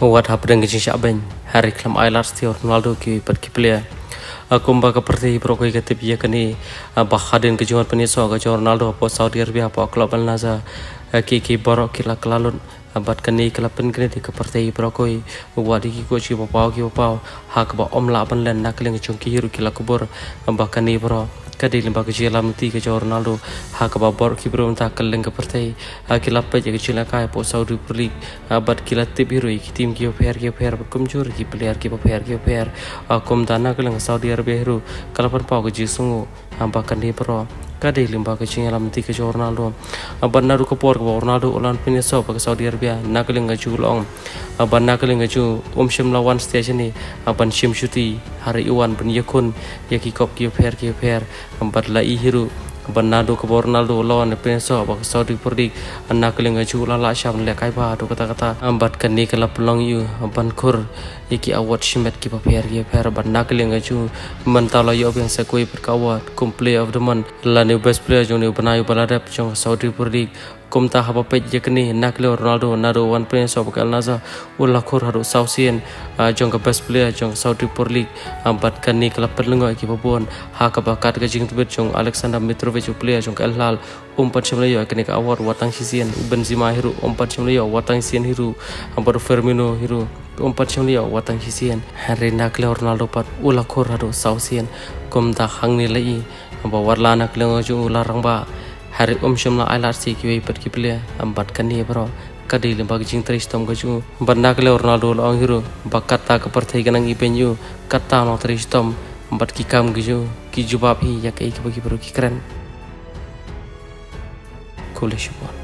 Wat hapdeng ke Shaben, Harry Clam Islands Theo Ronaldo ki per ki player. Kumba ka perti pro ko ikatip ya kani bahadin ke juan peniso ka Ronaldo po Saudi Arabia po klub Al Nassr ki borok kila kelalun bat kani kelab pen kini ke perti pro ko wadi ki ko chi pau hak ba omla ban len nakling chung ki hiru kila kubur bakani pro kadi limba ke jelam ti ke Ronaldo hak ba bor ki bro ta keleng ke perti kila pe ke chila kai po Saudi Pro League bat kila tip hiru ki tim ki per kumjur ki player ki per kum dana keleng Saudi Arabia hiru kalapan pau ke jisungu bakani pro kadi limba ke jelam ti ke Ronaldo ban naru ke por ke Ronaldo ulan piniso ke Saudi Arabia nakeleng ke julong ban nakeleng ke ju shim lawan station ni ban shim shuti hari iwan ben yakun yaki kop ki per bat lai hiru ban nadu ke Ronaldo lawan piniso ke Saudi Pro League nakeleng ke ju la syam le kai ba do kata bat kani kala pelong yu ban kur yaki awat shimet ki per ban nakeleng ke ju mentala yo yang sekoi perkawat play of the month la new best player jong new banayu baladap jong Saudi Pro League kum ta haba pej yakni nakle Ronaldo nado one prince of Al Nassr ulakhur haru sausian jong ka best player jong Saudi Pro League bat kani klub perlengo ki babon ha ka bakat ka jing tubet jong Alexander Mitrovic player jong Al Hilal umpat chimlayo kani ka award watang sisian Benzema hiru umpat chimlayo watang sisian hiru ambar Firmino hiru umpat chimlayo watang sisian Harry nakle Ronaldo pat ulakhur haru sausian kum ta hangni lai amba warla nakle jong ularang ba Hari shimla ILRC ki per ki player ambat kani bro kadi limba jing tris tom ga ju banna kale Ronaldo long hero bakata ka perthai ganang i penyu kata no tris tom ambat ki kam gi ki jubab hi ya kai ki bro ki keren cool